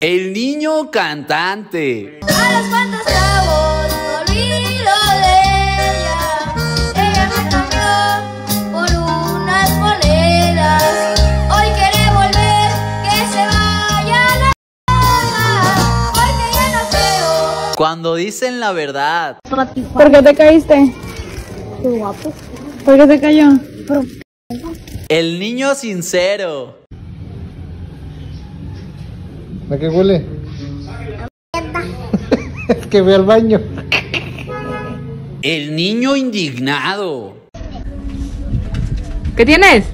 El niño cantante. A los cuantos chavos me olvido de ella. Ella me cambió por unas monedas. Hoy quiere volver, que se vaya la porque ya no quiero. Cuando dicen la verdad. ¿Por qué te caíste? Qué guapo. ¿Por qué se cayó? El niño sincero. ¿A qué huele? Es que ve al baño. El niño indignado. ¿Qué tienes?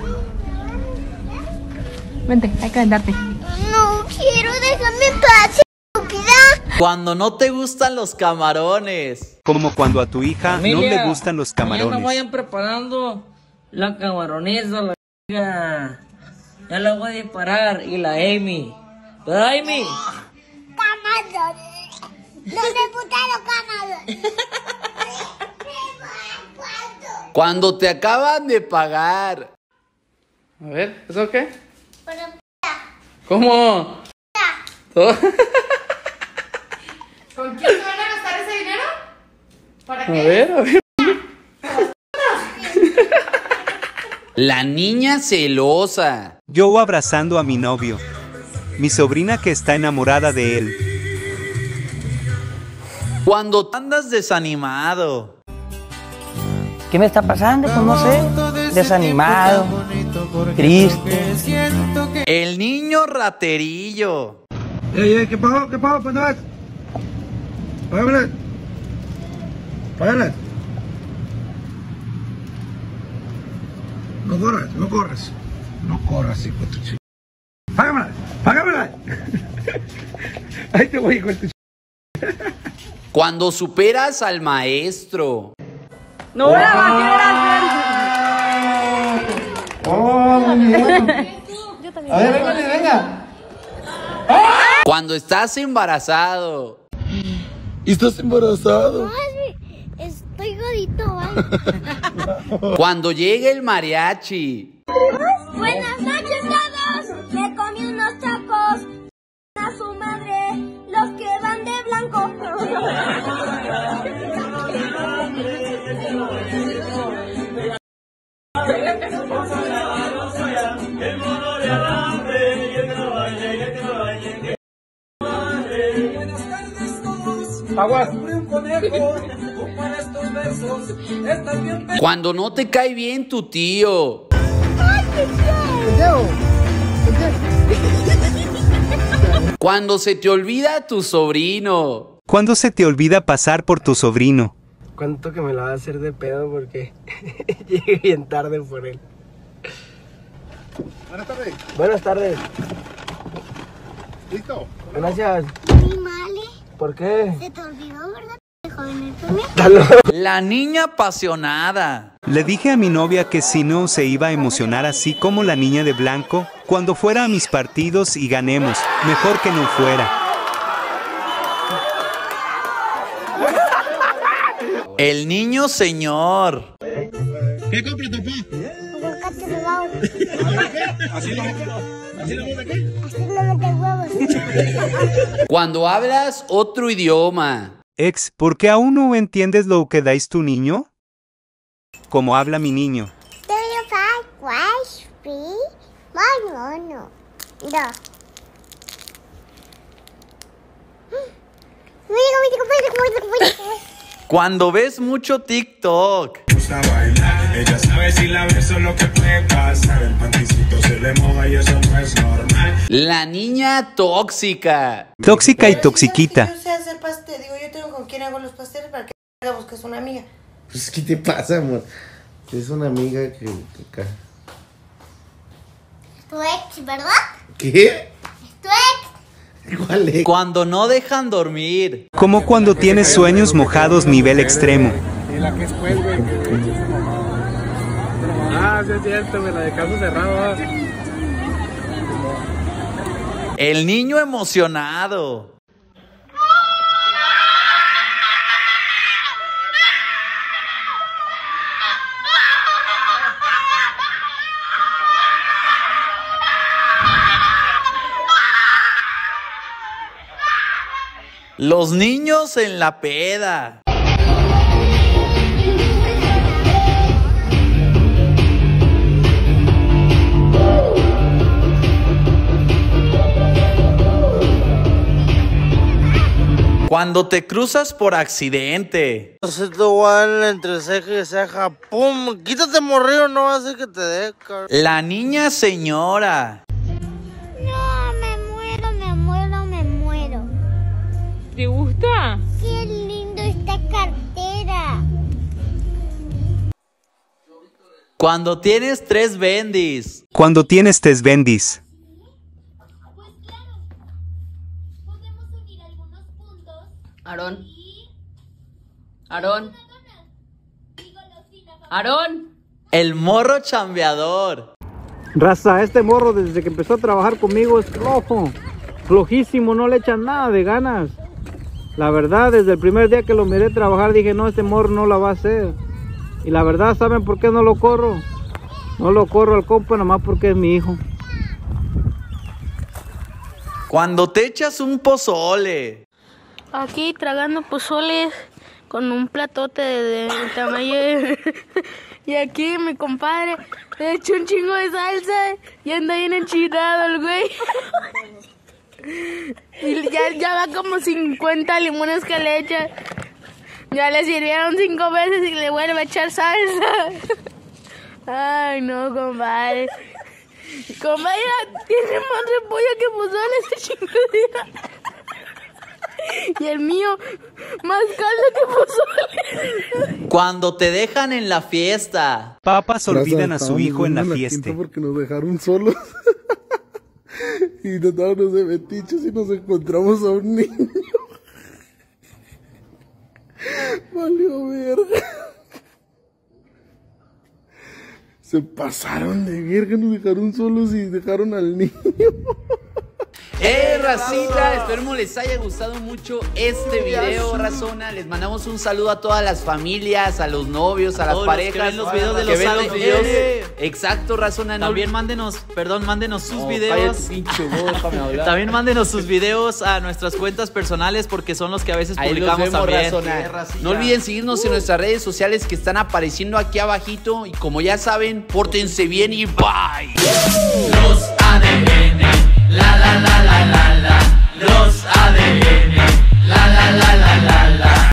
Vente, hay que vendarte. No quiero, déjame en paz, estúpida. Cuando no te gustan los camarones. Como cuando a tu hija no le gustan los Mañana camarones. vayan preparando la camaronesa, la chica. Ya la voy a disparar. Y la Amy. ¿Verdad, Amy? Camarón. ¿Dónde puta los camarones? Cuando te acaban de pagar. A ver, ¿eso qué? ¿Cómo? ¿Con quién se van a gastar ese dinero? ¿Para qué? A ver. La niña celosa. Yo abrazando a mi novio. Mi sobrina que está enamorada de él. Cuando andas desanimado. ¿Qué me está pasando? Pues no sé. Desanimado. Triste. El niño raterillo. ¿Qué pasó? ¿Qué pasó? ¿Dónde vas? Págamela. Págamela. No corras, no corras. No corras, hijo de tu chico. Págamela, págamela. Ahí te voy, hijo de tu chico. Cuando superas al maestro. ¡No la va a Oh, muy bien. A ver, véngale, venga. Cuando estás embarazado. ¿Y estás embarazado? Estoy gordito, ¿vale? Cuando llega el mariachi. Buenas noches todos. Me comí unos tacos. A su madre, los que van de blanco. Aguas. Cuando no te cae bien tu tío. Cuando se te olvida tu sobrino. ¿Cuándo se te olvida pasar por tu sobrino? ¿Cuánto que me la va a hacer de pedo porque llegué bien tarde por él? Buenas tardes. Buenas tardes. ¿Listo? Gracias. Animales. ¿Por qué? Se te olvidó, ¿verdad? Joven, también. La niña apasionada. Le dije a mi novia que si no se iba a emocionar así como la niña de blanco cuando fuera a mis partidos y ganemos. Mejor que no fuera. El niño señor. ¿Qué compra tu papá? Aguacate robado. ¿Así lo mete qué? Así no mete huevos. Cuando hablas otro idioma. Ex, ¿por qué aún no entiendes lo que dais tu niño? Como habla mi niño. Cuando ves mucho TikTok. Ella sabe si la beso lo que puede pasar. El panticito se le moja y eso no es normal. La niña tóxica. Tóxica y toxiquita. Yo sé hacer pastel, digo, yo tengo con quién hago los pasteles para que busques una amiga. Pues, ¿qué te pasa, amor? Es una amiga que acá. Tu ex, ¿verdad? ¿Qué? Tu ex. ¿Cuál es? Cuando no dejan dormir. Como cuando tienes sueños mojados nivel extremo. Y la que es güey. Ah, sí es cierto, güey, la de caso cerrado. El niño emocionado. Los niños en la peda. Cuando te cruzas por accidente. Se te va entre ceja y ceja. ¡Pum! Quítate, morrillo, no va a hacer que te dé, cabrón. La niña señora. No, me muero. ¿Te gusta? Qué lindo esta cartera. Cuando tienes 3 bendis. Cuando tienes 3 bendis. Aarón. El morro chambeador. Raza, este morro desde que empezó a trabajar conmigo es flojo. Flojísimo, no le echan nada de ganas. La verdad, desde el primer día que lo miré trabajar dije, no, este morro no la va a hacer. Y la verdad, ¿saben por qué no lo corro? No lo corro al compa nomás porque es mi hijo. Cuando te echas un pozole. Aquí tragando pozoles con un platote de tamaño de... Y aquí mi compadre le echó un chingo de salsa y anda bien enchilado el güey. Y ya va como 50 limones que le echa. Ya le sirvieron 5 veces y le vuelve a echar salsa. Ay, no, compadre. Compadre, tiene más repollo que pozole ese chingadera. Y el mío, más caldo que pozole. Cuando te dejan en la fiesta. Papas olvidan a su hijo en la fiesta. Porque nos dejaron solos. Y nos dábamos de metiches y nos encontramos a un niño. Valió verga. Se pasaron de verga, nos dejaron solos y dejaron al niño. Racita, esperemos les haya gustado mucho este video, razona. Les mandamos un saludo a todas las familias, a los novios, a las parejas que ven los videos de los videos. Exacto, razona. También mándenos sus videos. También mándenos sus videos a nuestras cuentas personales porque son los que a veces publicamos también. No olviden seguirnos en nuestras redes sociales que están apareciendo aquí abajito. Y como ya saben, pórtense bien y bye. Los ADN, la la la la la.